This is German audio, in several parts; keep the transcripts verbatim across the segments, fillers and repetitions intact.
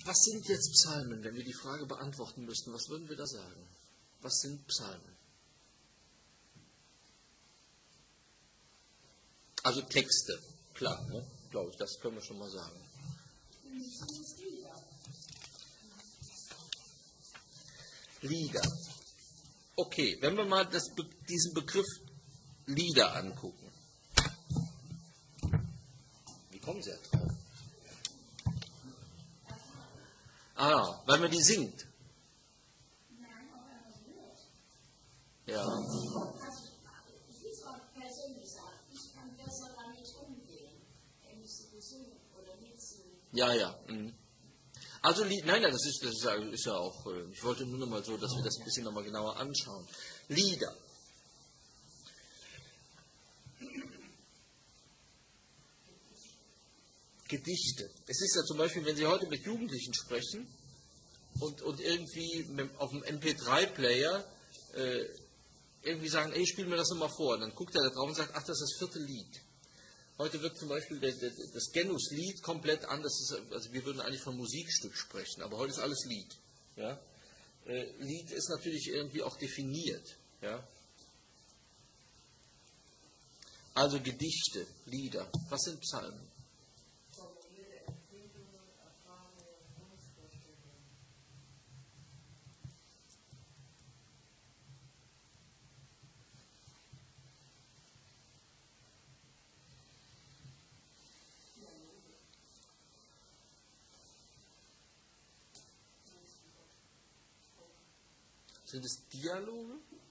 Was sind jetzt Psalmen, wenn wir die Frage beantworten müssten? Was würden wir da sagen? Was sind Psalmen? Also Texte, klar, ne? Glaube ich, das können wir schon mal sagen. Lieder. Okay, wenn wir mal das, diesen Begriff Lieder angucken. Wie kommen Sie da drauf? Ah, weil man die singt. Ja. Ja, ja. Mhm. Also, nein, nein, das ist, das ist, ist ja auch, ich wollte nur noch mal so, dass wir das ein bisschen noch mal genauer anschauen. Lieder. Gedichte. Es ist ja zum Beispiel, wenn Sie heute mit Jugendlichen sprechen und, und irgendwie mit, auf dem M P drei Player äh, irgendwie sagen, ey, spiel mir das nochmal vor. Dann guckt er da drauf und sagt, ach, das ist das vierte Lied. Heute wird zum Beispiel der, der, das Genus-Lied komplett anders. Ist, also wir würden eigentlich von Musikstück sprechen, aber heute ist alles Lied. Ja? Äh, Lied ist natürlich irgendwie auch definiert. Ja? Also Gedichte, Lieder. Was sind Psalmen? Sind es Dialoge?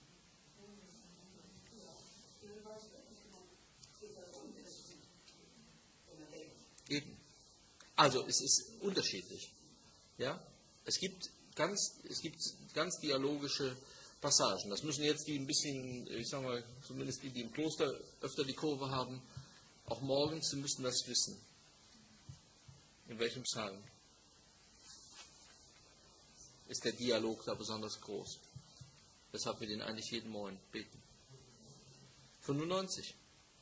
Eben. Also es ist unterschiedlich. Ja? Es gibt ganz, es gibt ganz dialogische Passagen. Das müssen jetzt die ein bisschen, ich sag mal, zumindest die, die im Kloster öfter die Kurve haben, auch morgens, sie müssen das wissen. In welchem Psalm ist der Dialog da besonders groß? Weshalb wir den eigentlich jeden Morgen beten. fünfundneunzig.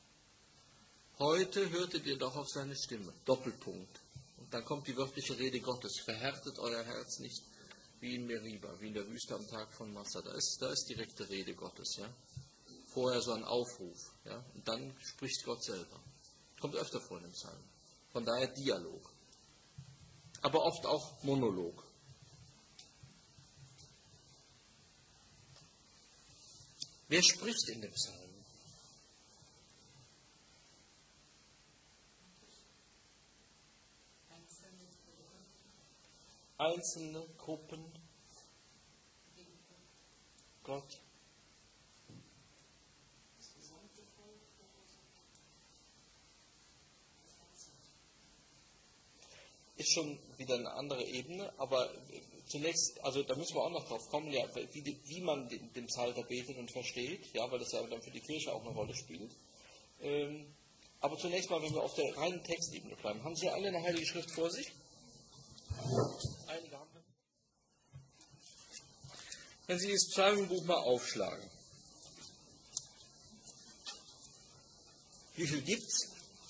Heute hörtet ihr doch auf seine Stimme. Doppelpunkt. Und dann kommt die wörtliche Rede Gottes. Verhärtet euer Herz nicht wie in Meriba, wie in der Wüste am Tag von Massa. Da ist, da ist direkte Rede Gottes. Ja? Vorher so ein Aufruf. Ja? Und dann spricht Gott selber. Kommt öfter vor in dem Psalm. Von daher Dialog. Aber oft auch Monolog. Wer spricht in dem Psalm? Einzelne Gruppen. Gott. Ist schon wieder eine andere Ebene, aber zunächst, also da müssen wir auch noch drauf kommen, ja, wie, wie man den, den Psalter betet und versteht, ja, weil das ja dann für die Kirche auch eine Rolle spielt. Ähm, aber zunächst mal, wenn wir auf der reinen Textebene bleiben, haben Sie alle eine Heilige Schrift vor sich? Einige haben wir. Wenn Sie das Psalmenbuch mal aufschlagen, wie viel gibt's?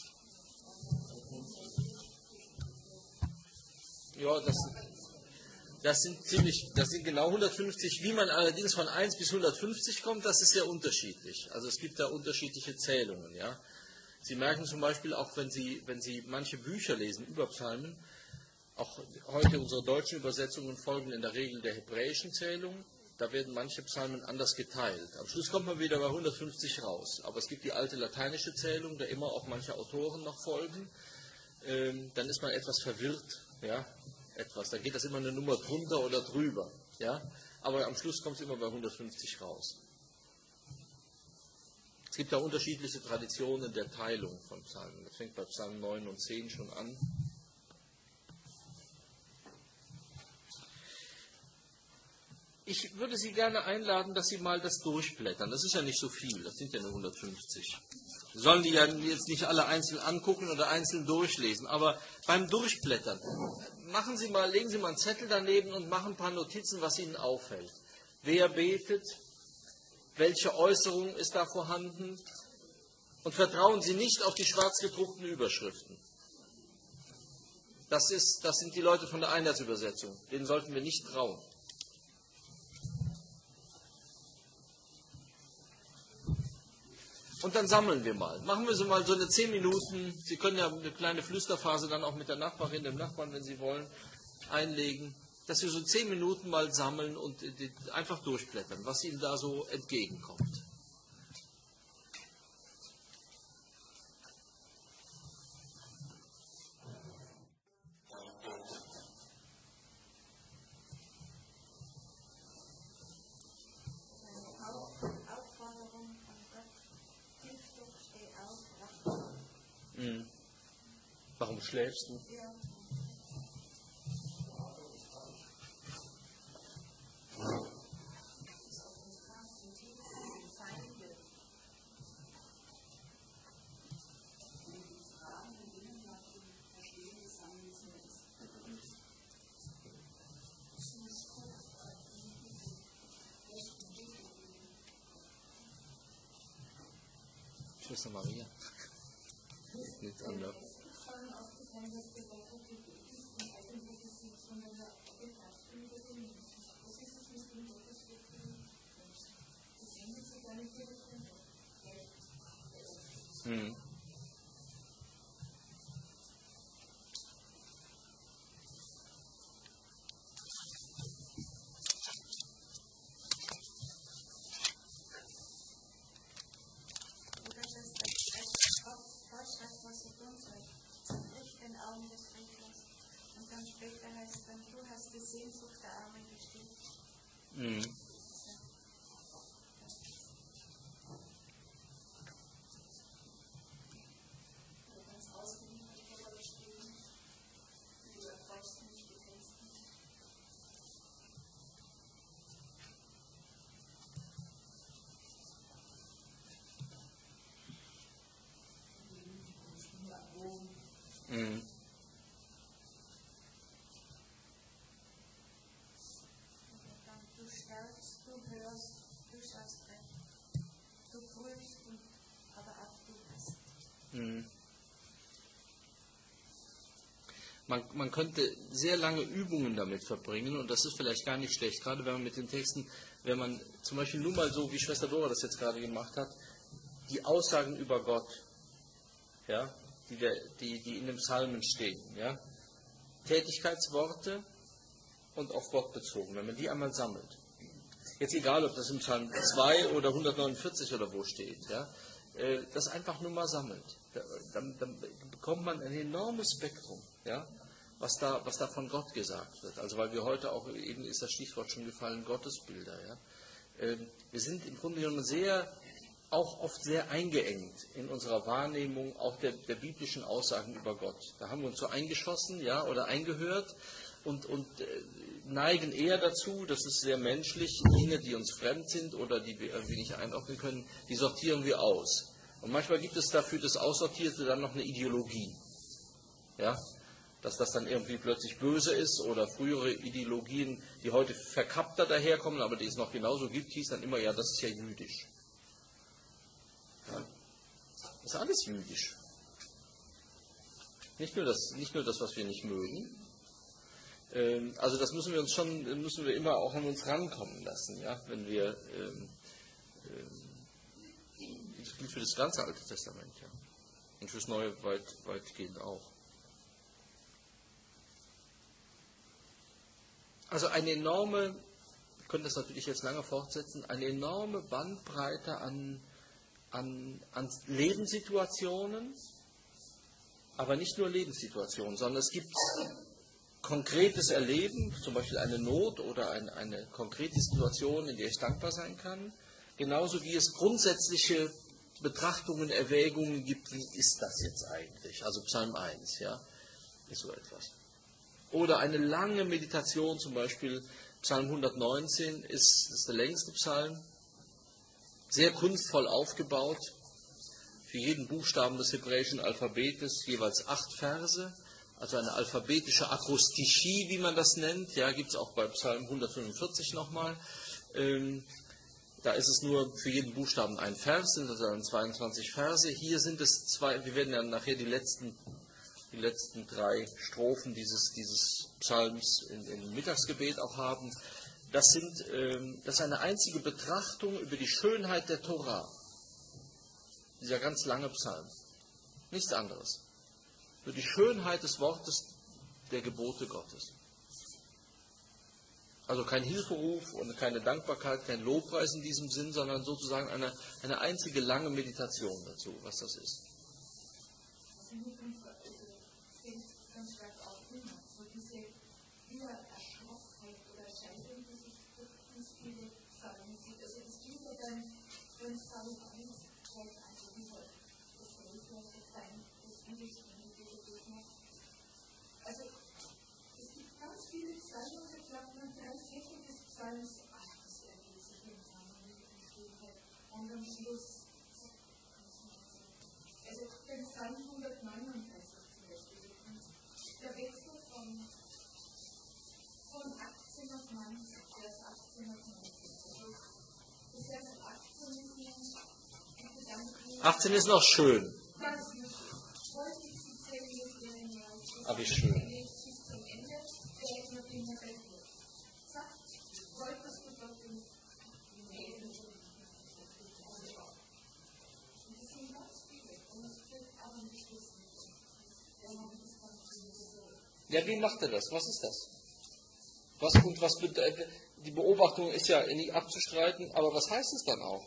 Ja, das, das sind ziemlich, das sind genau hundertfünfzig. Wie man allerdings von eins bis hundertfünfzig kommt, das ist sehr unterschiedlich. Also es gibt da unterschiedliche Zählungen. Ja. Sie merken zum Beispiel auch, wenn Sie, wenn Sie manche Bücher lesen über Psalmen, auch heute unsere deutschen Übersetzungen folgen in der Regel der hebräischen Zählung. Da werden manche Psalmen anders geteilt. Am Schluss kommt man wieder bei hundertfünfzig raus. Aber es gibt die alte lateinische Zählung, der immer auch manche Autoren noch folgen. Ähm, dann ist man etwas verwirrt. Ja, etwas. Da geht das immer eine Nummer drunter oder drüber. Ja? Aber am Schluss kommt es immer bei hundertfünfzig raus. Es gibt da unterschiedliche Traditionen der Teilung von Psalmen. Das fängt bei Psalm neun und zehn schon an. Ich würde Sie gerne einladen, dass Sie mal das durchblättern. Das ist ja nicht so viel, das sind ja nur hundertfünfzig. Sie sollen die ja jetzt nicht alle einzeln angucken oder einzeln durchlesen, aber beim Durchblättern, machen Sie mal, legen Sie mal einen Zettel daneben und machen ein paar Notizen, was Ihnen auffällt. Wer betet? Welche Äußerung ist da vorhanden? Und vertrauen Sie nicht auf die schwarz gedruckten Überschriften. Das, ist, das sind die Leute von der Einheitsübersetzung. Denen sollten wir nicht trauen. Und dann sammeln wir mal. Machen wir so mal so eine zehn Minuten. Sie können ja eine kleine Flüsterphase dann auch mit der Nachbarin, dem Nachbarn, wenn Sie wollen, einlegen. Dass wir so zehn Minuten mal sammeln und einfach durchblättern, was Ihnen da so entgegenkommt. Hm. Warum schläfst du? Ja. Schwester Maria. Nichts anderes. Hm. Und dann später heißt dann, du hast die Sehnsucht der Armen gestillt. Mhm. Mhm. Du stärkst, du hörst, du schaust recht. Du prüfst, und, aber auch du hast. Mhm. Man, man könnte sehr lange Übungen damit verbringen und das ist vielleicht gar nicht schlecht, gerade wenn man mit den Texten, wenn man zum Beispiel nur mal so, wie Schwester Dora das jetzt gerade gemacht hat, die Aussagen über Gott, ja, die, der, die, die in den Psalmen stehen, ja, Tätigkeitsworte und auf Gott bezogen, wenn man die einmal sammelt. Jetzt egal, ob das im Psalm zwei oder hundertneunundvierzig oder wo steht, ja, das einfach nur mal sammelt. Dann, dann bekommt man ein enormes Spektrum, ja, was da, was da von Gott gesagt wird. Also weil wir heute auch, eben ist das Stichwort schon gefallen, Gottesbilder. Ja. Wir sind im Grunde genommen sehr, auch oft sehr eingeengt in unserer Wahrnehmung auch der, der biblischen Aussagen über Gott. Da haben wir uns so eingeschossen, ja, oder eingehört und, und äh, neigen eher dazu, das ist sehr menschlich, Dinge, die uns fremd sind oder die wir irgendwie nicht einordnen können, die sortieren wir aus. Und manchmal gibt es dafür das Aussortierte dann noch eine Ideologie. Ja? Dass das dann irgendwie plötzlich böse ist oder frühere Ideologien, die heute verkappter daherkommen, aber die es noch genauso gibt, hieß dann immer, ja, das ist ja jüdisch. Ja? Das ist alles jüdisch. Nicht nur das, nicht nur das, was wir nicht mögen. Ähm, also das müssen wir uns schon, müssen wir immer auch an uns rankommen lassen, ja, wenn wir ähm, ähm, das gilt für das ganze Alte Testament, ja. Und fürs Neue weit, weitgehend auch. Also eine enorme, wir können das natürlich jetzt lange fortsetzen, eine enorme Bandbreite an, an, an Lebenssituationen, aber nicht nur Lebenssituationen, sondern es gibt konkretes Erleben, zum Beispiel eine Not oder ein, eine konkrete Situation, in der ich dankbar sein kann, genauso wie es grundsätzliche Betrachtungen, Erwägungen gibt, wie ist das jetzt eigentlich? Also Psalm eins, ja, ist so etwas. Oder eine lange Meditation, zum Beispiel Psalm hundertneunzehn, ist, ist der längste Psalm, sehr kunstvoll aufgebaut, für jeden Buchstaben des hebräischen Alphabetes jeweils acht Verse, also eine alphabetische Akrostichie, wie man das nennt, ja, gibt es auch bei Psalm hundertfünfundvierzig nochmal. Ähm, da ist es nur für jeden Buchstaben ein Vers, sind also dann zweiundzwanzig Verse. Hier sind es zwei, wir werden dann nachher die letzten die letzten drei Strophen dieses, dieses Psalms in, im Mittagsgebet auch haben. Das, sind, ähm, das ist eine einzige Betrachtung über die Schönheit der Tora. Dieser ganz lange Psalm. Nichts anderes. Über die Schönheit des Wortes der Gebote Gottes. Also kein Hilferuf und keine Dankbarkeit, kein Lobpreis in diesem Sinn, sondern sozusagen eine, eine einzige lange Meditation dazu, was das ist. Also mir kommt ganz, ganz stark auch immer so diese Übererschroffenheit oder Scheidung, die sich durch ganz viele Psalmen sieht. Also es gibt ja dann, wenn Psalm eins halt also dieser das Weltlose sein, das Widerstände, die er durchmacht. Also es gibt ganz viele Psalmen, und ich glaube, man drei Viertel des Psalms, ach, das ergeht sich im Psalm mit der Schönheit. Und am Schluss, also den Psalm hundertneununddreißig zum Beispiel, der Wechsel von, von achtzehn auf neunzig, Vers achtzehn auf neunzig. Also das Vers achtzehn ist mir ein Gedanke. achtzehn ist noch schön. Ganz schön. Wollte ich sie zählen, wäre mehr als das. Aber wie schön. Bis zum Ende, der ich noch immer bei dir. Sagt, wolltest du Gott im Leben? Und das sind ganz viele. Und es wird aber nicht wissen. Ja, wie macht er das? Was ist das? Was, und was bedeutet, die Beobachtung ist ja nicht abzustreiten, aber was heißt es dann auch?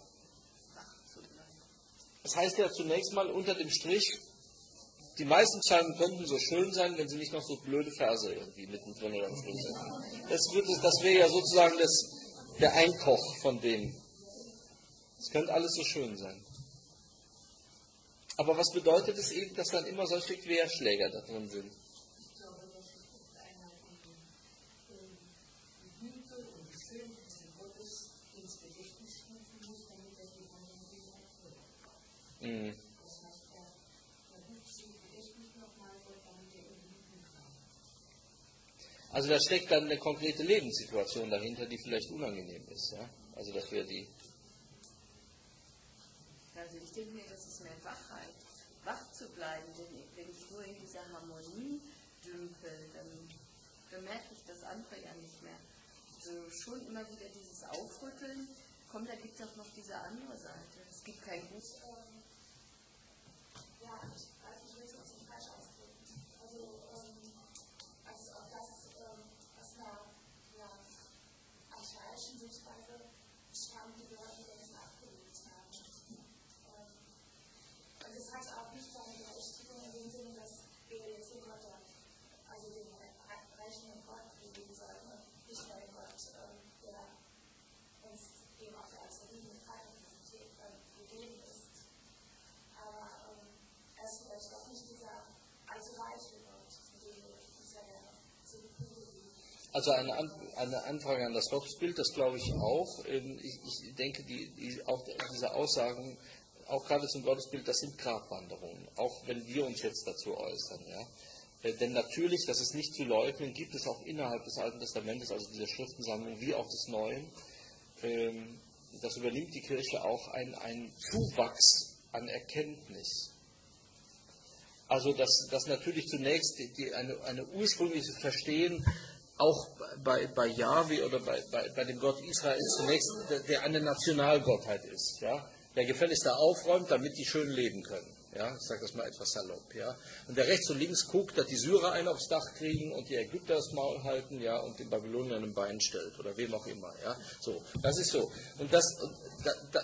Das heißt ja zunächst mal unter dem Strich, die meisten Psalmen könnten so schön sein, wenn sie nicht noch so blöde Verse irgendwie mittendrin oder am Schluss sind. Das, das wäre ja sozusagen das, der Einkoch von dem. Es könnte alles so schön sein. Aber was bedeutet es eben, dass dann immer solche Querschläger da drin sind? Ich glaube, das ist einer von den Güte und Schönheit Gottes ins Gedächtnis rufen muss, damit er die anderen wieder erfüllt. Mhm. Das heißt, er, er ruft sie im Gedächtnis nochmal, damit er ihn lieben kann. Also da steckt dann eine konkrete Lebenssituation dahinter, die vielleicht unangenehm ist. Ja? Also das wäre die... Also ich denke mir, das ist mehr Wachheit, wach zu bleiben, denn wenn ich nur in dieser Harmonie dümpel, dann bemerke ich das andere ja nicht mehr. Also schon immer wieder dieses Aufrütteln, komm, da gibt es auch noch diese andere Seite. Es gibt kein Gut. Ähm, ja, ich weiß nicht, ich will es uns nicht falsch ausdrücken. Also, ähm, also auch das ähm, aus einer ja, archaischen Sichtweise stammt, die wir heute längst abgelegt haben. Ähm, und es hat auch nicht seine Berechtigung in dem Sinne, dass wir jetzt den Gott, also den reichen Gott begegnen sollen und nicht nur den Gott, ähm, der uns eben auch als liebende Vater präsentiert, ähm, gegeben ist. Aber ähm, er ist vielleicht doch nicht dieser alte reiche Gott, mit dem wir uns ja gerne zu begrüßen. Also eine, An eine Anfrage an das Gottesbild, das glaube ich auch. Ich, ich denke, die, die, auch diese Aussagen, auch gerade zum Gottesbild, das sind Gratwanderungen, auch wenn wir uns jetzt dazu äußern. Ja? Denn natürlich, das ist nicht zu leugnen, gibt es auch innerhalb des Alten Testamentes, also dieser Schriftensammlung wie auch des Neuen, ähm, das übernimmt die Kirche auch einen Zuwachs an Erkenntnis. Also dass, dass natürlich zunächst die, die, eine, eine ursprüngliche Verstehen auch bei, bei Jahwe oder bei, bei, bei dem Gott Israel zunächst, der, der eine Nationalgottheit ist, ja, der gefälligst da aufräumt, damit die schön leben können. Ja, ich sage das mal etwas salopp. Ja. Und der rechts und links guckt, dass die Syrer einen aufs Dach kriegen und die Ägypter das Maul halten, ja, und den Babyloniern ein Bein stellt oder wem auch immer. Ja. So, das ist so. Und das, da, da,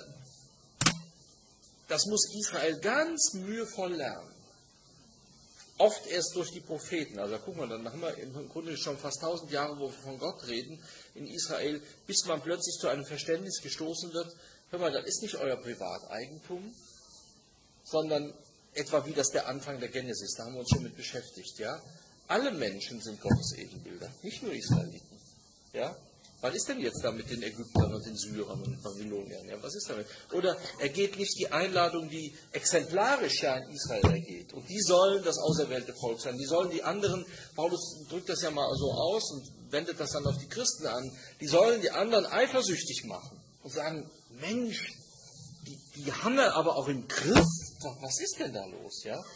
das muss Israel ganz mühevoll lernen. Oft erst durch die Propheten. Also guck mal, dann haben wir im Grunde schon fast tausend Jahre, wo wir von Gott reden in Israel, bis man plötzlich zu einem Verständnis gestoßen wird. Hör mal, das ist nicht euer Privateigentum, sondern etwa wie das der Anfang der Genesis, da haben wir uns schon mit beschäftigt. Ja? Alle Menschen sind Gottes Ebenbilder, nicht nur Israeliten. Ja? Was ist denn jetzt da mit den Ägyptern und den Syrern und den Babyloniern? Ja, was ist damit? Oder ergeht nicht die Einladung, die exemplarisch ja in Israel ergeht? Und die sollen das auserwählte Volk sein. Die sollen die anderen, Paulus drückt das ja mal so aus und wendet das dann auf die Christen an, die sollen die anderen eifersüchtig machen und sagen, Mensch, die, die haben wir aber auch im Griff. Was ist denn da los? Ja?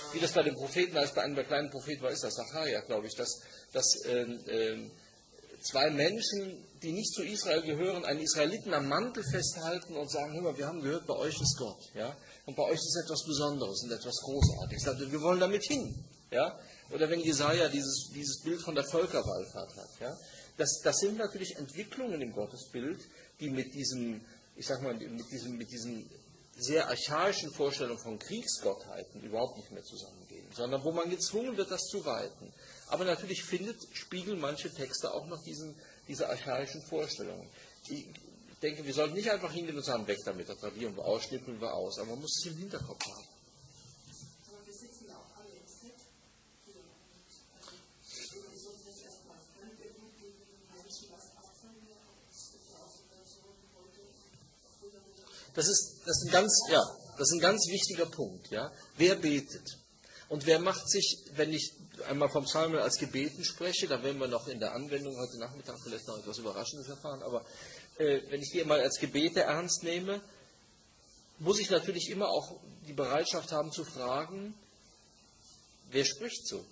wie das bei den Propheten, als bei einem der kleinen Propheten war, ist das Sacharja, glaube ich, dass, dass ähm, ähm, zwei Menschen, die nicht zu Israel gehören, einen Israeliten am Mantel festhalten und sagen, hör mal, wir haben gehört, bei euch ist Gott, ja, und bei euch ist etwas Besonderes und etwas Großartiges, also wir wollen damit hin, ja, oder wenn Jesaja dieses, dieses Bild von der Völkerwallfahrt hat, ja, das, das sind natürlich Entwicklungen im Gottesbild, die mit diesem, ich sag mal, mit diesem, mit diesen sehr archaischen Vorstellungen von Kriegsgottheiten überhaupt nicht mehr zusammengehen, sondern wo man gezwungen wird, das zu weiten. Aber natürlich findet, spiegeln manche Texte auch noch diesen, diese archaischen Vorstellungen. Ich denke, wir sollten nicht einfach hingehen und sagen, weg damit, das radieren wir aus, schnippeln wir aus, aber man muss es im Hinterkopf haben. Aber wir sitzen ja auch alle im Set hier. Und ist uns das erstmal fremd, irgendwie Menschen was abfangen. Es gibt ja auch Situationen heute, früher Das ist, das ist ein ganz, ja, das ist ein ganz wichtiger Punkt, ja. Wer betet? Und wer macht sich, wenn ich einmal vom Psalm als Gebeten spreche, da werden wir noch in der Anwendung heute Nachmittag vielleicht noch etwas Überraschendes erfahren, aber äh, wenn ich die mal als Gebete ernst nehme, muss ich natürlich immer auch die Bereitschaft haben zu fragen, wer spricht so?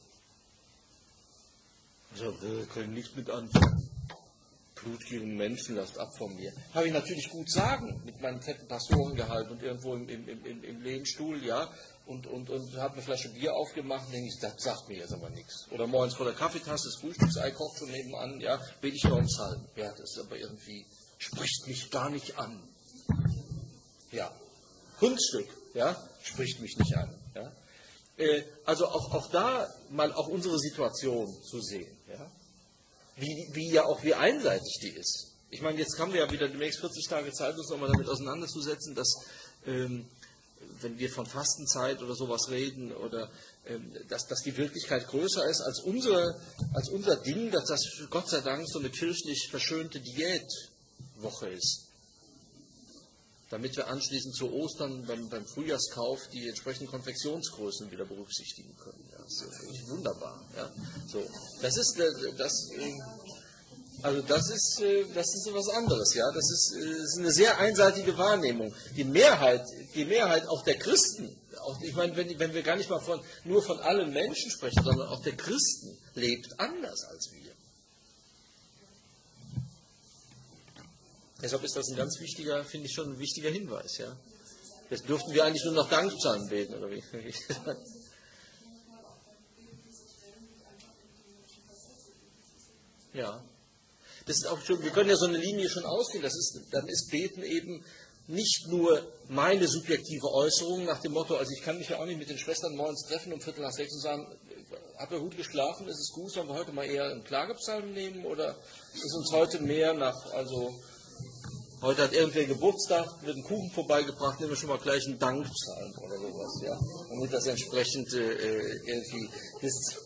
Also, wir können nichts mit anfangen. Blutgierigen Menschen, lasst ab von mir. Habe ich natürlich gut sagen, mit meinem fetten Pastorengehalt und irgendwo im, im, im, im Lehnstuhl, ja, und, und, und habe eine Flasche Bier aufgemacht und denke ich, das sagt mir jetzt aber nichts. Oder morgens vor der Kaffeetasse, das Frühstücksei kocht schon nebenan, ja, bete ich noch einen Psalm. Ja, das ist aber irgendwie, spricht mich gar nicht an. Ja, Kunststück, ja, spricht mich nicht an. Ja. Äh, also auch, auch da mal auch unsere Situation zu sehen, ja. Wie, wie ja auch wie einseitig die ist. Ich meine, jetzt haben wir ja wieder demnächst vierzig Tage Zeit, uns nochmal damit auseinanderzusetzen, dass, ähm, wenn wir von Fastenzeit oder sowas reden, oder ähm, dass, dass die Wirklichkeit größer ist als, unsere, als unser Ding, dass das Gott sei Dank so eine kirchlich verschönte Diätwoche ist. Damit wir anschließend zu Ostern beim, beim Frühjahrskauf die entsprechenden Konfektionsgrößen wieder berücksichtigen können. Ja, das ist wirklich wunderbar. Ja. So, das ist das, also das ist das ist etwas anderes. Ja, das ist, das ist eine sehr einseitige Wahrnehmung. Die Mehrheit, die Mehrheit auch der Christen, auch, ich meine, wenn, wenn wir gar nicht mal von, nur von allen Menschen sprechen, sondern auch der Christen lebt anders als wir. Deshalb ist das ein ganz wichtiger, finde ich schon ein wichtiger Hinweis. Ja. Jetzt dürften wir eigentlich nur noch Dankpsalmen beten, oder wie? Ja. Das ist auch schon, wir können ja so eine Linie schon ausgehen. Das ist, dann ist Beten eben nicht nur meine subjektive Äußerung nach dem Motto, also ich kann mich ja auch nicht mit den Schwestern morgens treffen um Viertel nach sechs und sagen, habt ihr gut geschlafen, ist es gut, sollen wir heute mal eher einen Klagepsalm nehmen oder ist uns heute mehr nach, also heute hat irgendwer Geburtstag, wird ein Kuchen vorbeigebracht, nehmen wir schon mal gleich einen Dankpsalm oder sowas, ja, damit das entsprechend äh, irgendwie ist.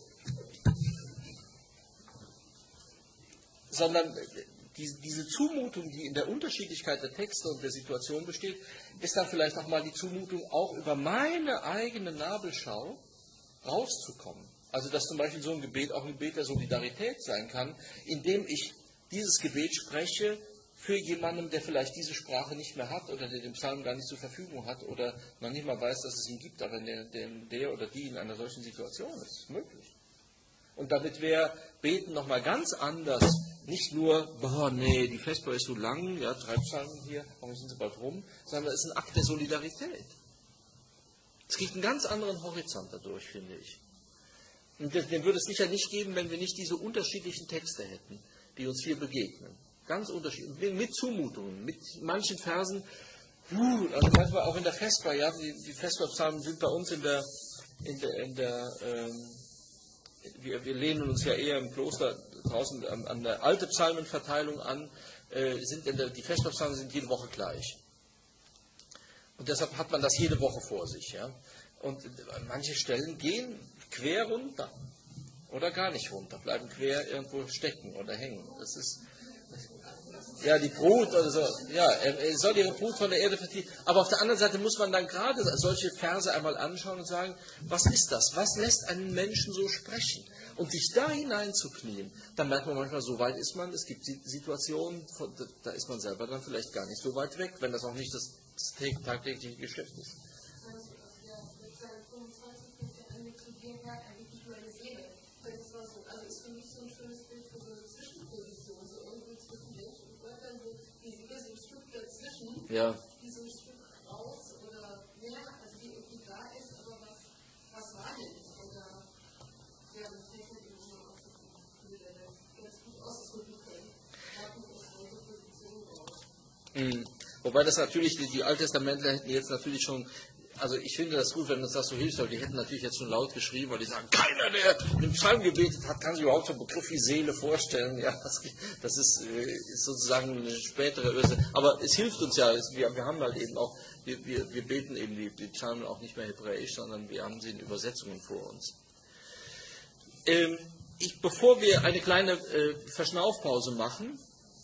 Sondern die, diese Zumutung, die in der Unterschiedlichkeit der Texte und der Situation besteht, ist dann vielleicht auch mal die Zumutung, auch über meine eigene Nabelschau rauszukommen. Also dass zum Beispiel so ein Gebet auch ein Gebet der Solidarität sein kann, indem ich dieses Gebet spreche für jemanden, der vielleicht diese Sprache nicht mehr hat oder der den Psalm gar nicht zur Verfügung hat oder man nicht mal weiß, dass es ihn gibt, aber der, der, der oder die in einer solchen Situation ist. Das ist möglich. Und damit wäre Beten nochmal ganz anders, nicht nur, boah, nee, die Vesper ist so lang, ja, drei Psalmen hier, warum sind sie bald rum, sondern es ist ein Akt der Solidarität. Es gibt einen ganz anderen Horizont dadurch, finde ich. Und den würde es sicher nicht geben, wenn wir nicht diese unterschiedlichen Texte hätten, die uns hier begegnen. Ganz unterschiedlich, mit Zumutungen, mit manchen Versen, also manchmal auch in der Vesper, ja, die, die Vesper-Psalmen sind bei uns in der, in der, in der ähm, wir, wir lehnen uns ja eher im Kloster draußen an, an der alte Psalmenverteilung an, äh, sind in der, die Vesper-Psalmen sind jede Woche gleich. Und deshalb hat man das jede Woche vor sich. Ja? Und manche Stellen gehen quer runter oder gar nicht runter, bleiben quer irgendwo stecken oder hängen. Das ist ja die Brut oder so. Ja, er soll ihre Brut von der Erde vertilgen. Aber auf der anderen Seite muss man dann gerade solche Verse einmal anschauen und sagen, was ist das? Was lässt einen Menschen so sprechen? Und sich da hineinzuknien, dann merkt man manchmal, so weit ist man. Es gibt Situationen, da ist man selber dann vielleicht gar nicht so weit weg, wenn das auch nicht das tagtägliche Geschäft ist. Ja. wie so ein Stück raus oder mehr, also die irgendwie da ist, aber was, was war denn? Oder ja, das fällt mir immer nur auf die Bilder, das ganz gut ausdrücken können. Warum ist eure Position raus? Mhm. Wobei das natürlich, die, die Alttestamentler hätten jetzt natürlich schon, also ich finde das gut, wenn uns das so hilft, weil die hätten natürlich jetzt schon laut geschrieben, weil die sagen, keiner, der den Psalm gebetet hat, kann sich überhaupt so einen Begriff wie Seele vorstellen. Ja, das, das ist, ist sozusagen eine spätere Öse. Aber es hilft uns ja, es, wir, wir haben halt eben auch, wir, wir, wir beten eben die, die Psalmen auch nicht mehr hebräisch, sondern wir haben sie in Übersetzungen vor uns. Ähm, ich, bevor wir eine kleine äh, Verschnaufpause machen,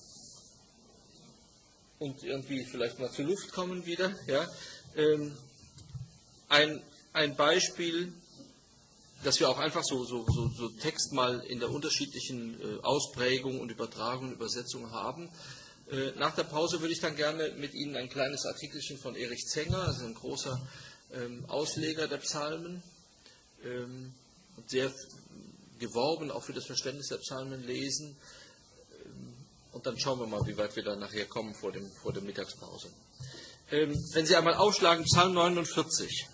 und irgendwie vielleicht mal zur Luft kommen wieder, ja, ähm, ein, ein Beispiel, dass wir auch einfach so, so, so, so Text mal in der unterschiedlichen äh, Ausprägung und Übertragung und Übersetzung haben. Äh, nach der Pause würde ich dann gerne mit Ihnen ein kleines Artikelchen von Erich Zenger, also ein großer ähm, Ausleger der Psalmen, ähm, sehr geworben auch für das Verständnis der Psalmen lesen. Und dann schauen wir mal, wie weit wir da nachher kommen vor, dem, vor der Mittagspause. Ähm, wenn Sie einmal aufschlagen, Psalm neunundvierzig.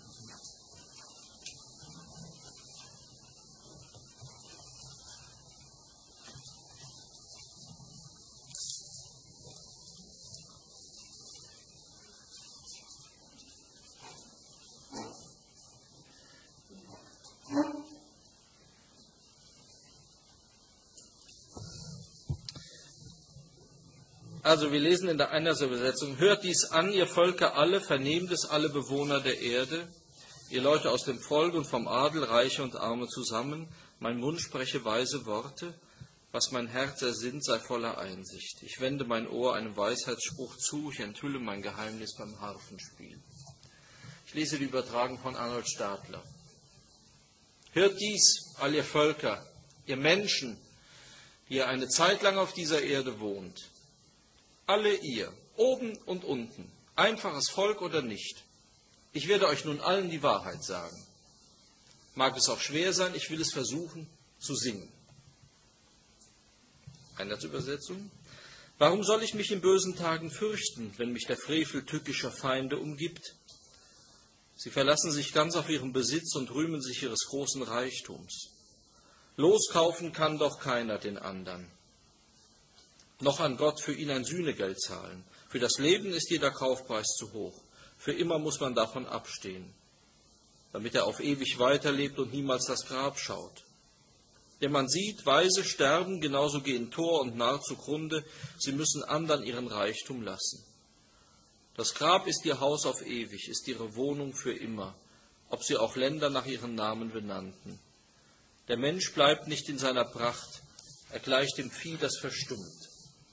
Also wir lesen in der Einheitsübersetzung, hört dies an, ihr Völker alle, vernehmt es alle Bewohner der Erde, ihr Leute aus dem Volk und vom Adel, Reiche und Arme zusammen, mein Mund spreche weise Worte, was mein Herz ersinnt, sei voller Einsicht. Ich wende mein Ohr einem Weisheitsspruch zu, ich enthülle mein Geheimnis beim Harfenspiel. Ich lese die Übertragung von Arnold Stadler. Hört dies, all ihr Völker, ihr Menschen, die ihr eine Zeit lang auf dieser Erde wohnt, alle ihr, oben und unten, einfaches Volk oder nicht. Ich werde euch nun allen die Wahrheit sagen. Mag es auch schwer sein, ich will es versuchen zu singen. Einheitsübersetzung. Warum soll ich mich in bösen Tagen fürchten, wenn mich der Frevel tückischer Feinde umgibt? Sie verlassen sich ganz auf ihren Besitz und rühmen sich ihres großen Reichtums. Loskaufen kann doch keiner den anderen. Noch an Gott für ihn ein Sühnegeld zahlen. Für das Leben ist jeder Kaufpreis zu hoch. Für immer muss man davon abstehen, damit er auf ewig weiterlebt und niemals das Grab schaut. Denn man sieht, Weise sterben, genauso gehen Tor und Narr zugrunde, sie müssen andern ihren Reichtum lassen. Das Grab ist ihr Haus auf ewig, ist ihre Wohnung für immer, ob sie auch Länder nach ihren Namen benannten. Der Mensch bleibt nicht in seiner Pracht, er gleicht dem Vieh, das verstummt.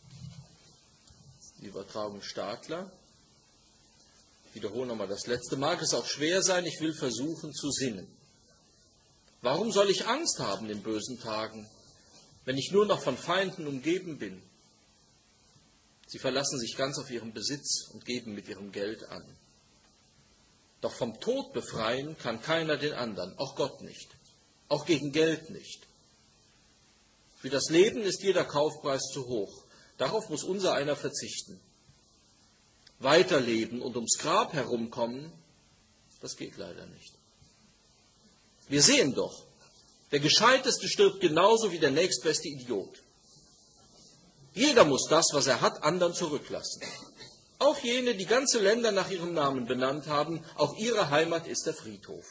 Die Übertragung Stadler. Ich wiederhole nochmal das letzte. Mag es auch schwer sein, ich will versuchen zu singen. Warum soll ich Angst haben in bösen Tagen, wenn ich nur noch von Feinden umgeben bin? Sie verlassen sich ganz auf ihren Besitz und geben mit ihrem Geld an. Doch vom Tod befreien kann keiner den anderen, auch Gott nicht, auch gegen Geld nicht. Für das Leben ist jeder Kaufpreis zu hoch. Darauf muss unser einer verzichten. Weiterleben und ums Grab herumkommen, das geht leider nicht. Wir sehen doch, der Gescheiteste stirbt genauso wie der nächstbeste Idiot. Jeder muss das, was er hat, anderen zurücklassen. Auch jene, die ganze Länder nach ihrem Namen benannt haben, auch ihre Heimat ist der Friedhof.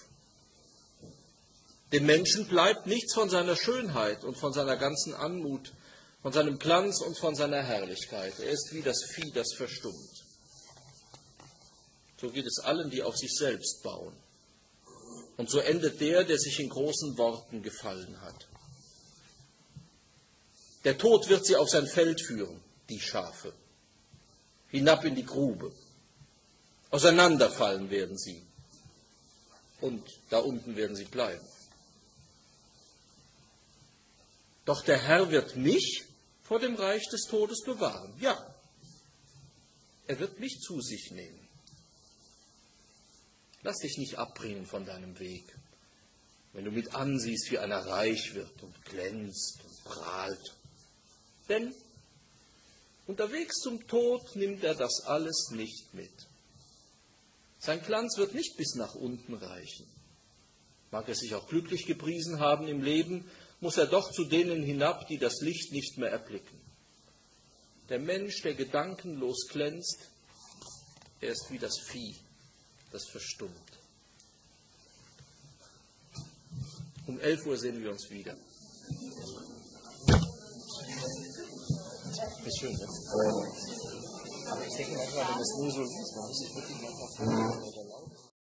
Dem Menschen bleibt nichts von seiner Schönheit und von seiner ganzen Anmut, von seinem Glanz und von seiner Herrlichkeit. Er ist wie das Vieh, das verstummt. So geht es allen, die auf sich selbst bauen. Und so endet der, der sich in großen Worten gefallen hat. Der Tod wird sie auf sein Feld führen, die Schafe, hinab in die Grube. Auseinanderfallen werden sie. Und da unten werden sie bleiben. Doch der Herr wird mich vor dem Reich des Todes bewahren. Ja, er wird mich zu sich nehmen. Lass dich nicht abbringen von deinem Weg, wenn du mit ansiehst, wie einer reich wird und glänzt und prahlt. Denn Unterwegs zum Tod nimmt er das alles nicht mit. Sein Glanz wird nicht bis nach unten reichen. Mag er sich auch glücklich gepriesen haben im Leben, muss er doch zu denen hinab, die das Licht nicht mehr erblicken. Der Mensch, der gedankenlos glänzt, er ist wie das Vieh, das verstummt. Um elf Uhr sehen wir uns wieder. Ist schön, ne? Aber ich denke manchmal, wenn das nur so liest, dann muss ich wirklich manchmal vorstellen,